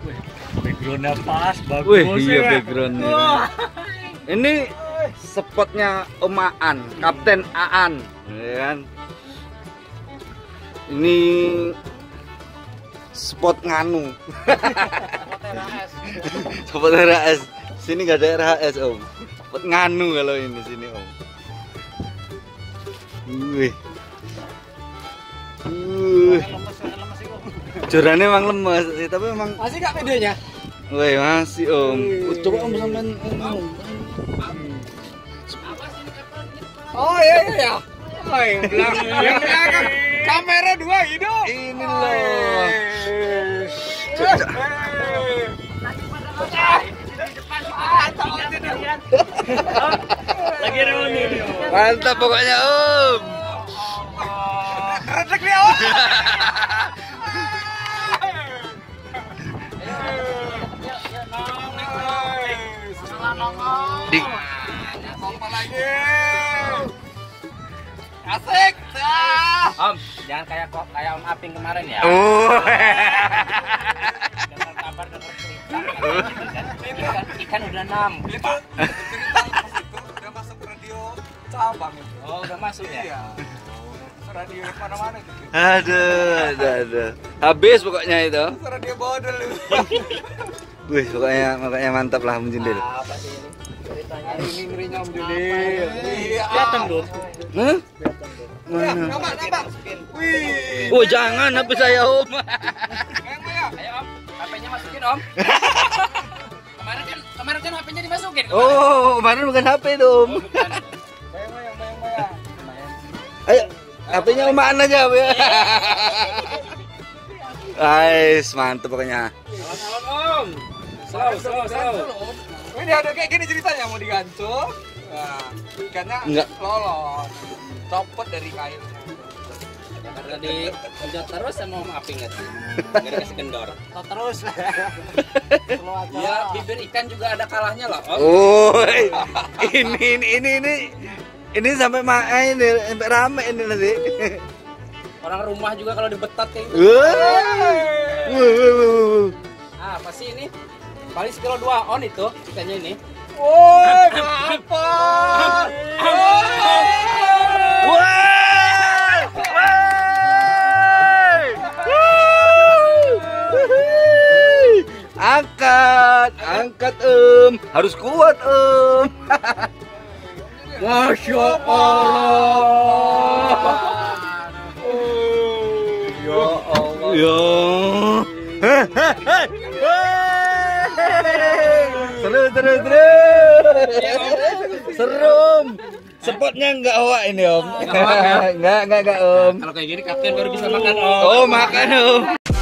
Backgroundnya pas, bagus. Wih, iya backgroundnya. Ini spotnya Om Aan, Kapten Aan, ya kan? Ini spot nganu. Spot RHS. Sini nggak ada RHS Om. Spot nganu kalau ini sini Om. Wih. Jorannya emang lemes sih, tapi emang masih gak videonya? wih, masih Om. Coba Om sampean. Oh iya iya. Oh yang belakang kamera dua hidup. Ini loh. Lagi reuni. Mantap pokoknya Om. Redek dia Om. Di Kompa lagi. Asik. Om, jangan kayak Om Aping kemarin ya. Dengar kabar, dengar cerita. Ikan udah 6. Itu cerita pas itu udah masuk radio cabang itu. Oh, udah masuk ya? Iya. Radio mana-mana gitu. aduh. Habis pokoknya itu. Radio bodol itu. Wih, makanya mantap lah Om Jundil. Apa sih ini? Ceritanya Ini ngerinya Om Jundil. Iya. kelihatan tuh. Hah? Mana? Mana? Nampak. Wih. Oh, jangan HP saya Om. Yang mana? Ayo Om, HP-nya masukin Om. Kemarin kan HP-nya dimasukin. Oh, kemarin bukan HP itu Om. Bayang. Ayo, HP-nya Om Aan aja ya. Guys, mantap pokoknya. Salam Om. Slow. Ini ada kayak gini ceritanya mau digantung. Nah, ikannya Enggak. lolos. Copot dari kailnya. Karena dipencet terus sama Om Aping kan. Enggak dikasih kendor. Terus. Ya, bibir ikan juga ada kalahnya loh Om. Oh, ini sampai main sampai rame ini nanti. Orang rumah juga kalau dibetat kayak gitu. Ah, pasti ini paling sekilo 2 on itu ikannya ini. Woi, apa? Angkat Om, harus kuat Om. Masya Allah. Ya Allah. Ya. Serum. Spotnya enggak awak ini Om. Enggak Om. Kalau kayak gini kapten baru bisa makan Om. Oh, makan Om.